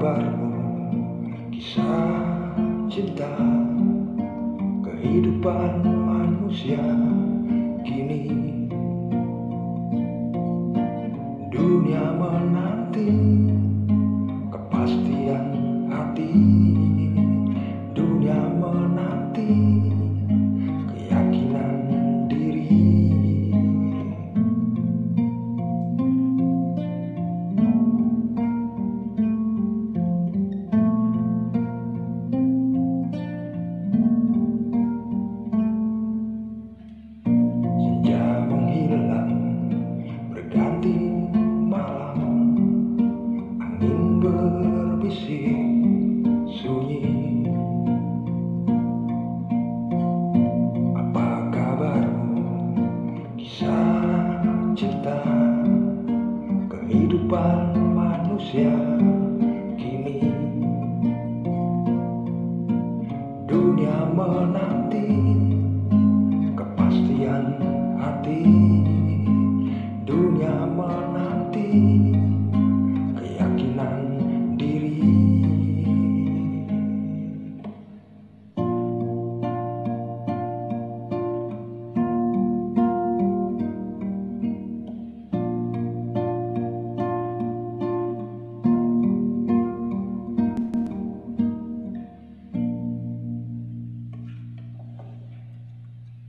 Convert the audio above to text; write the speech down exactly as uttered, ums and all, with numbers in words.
kabarmu, kisah cinta, kehidupan manusia kini? Dunia menanti kepastian hati, dunia menanti keyakinan diri. Senja menghilang berganti malam, angin berbisik sunyi. Apa kabarmu, kisah cinta, kehidupan manusia kini? Dunia menang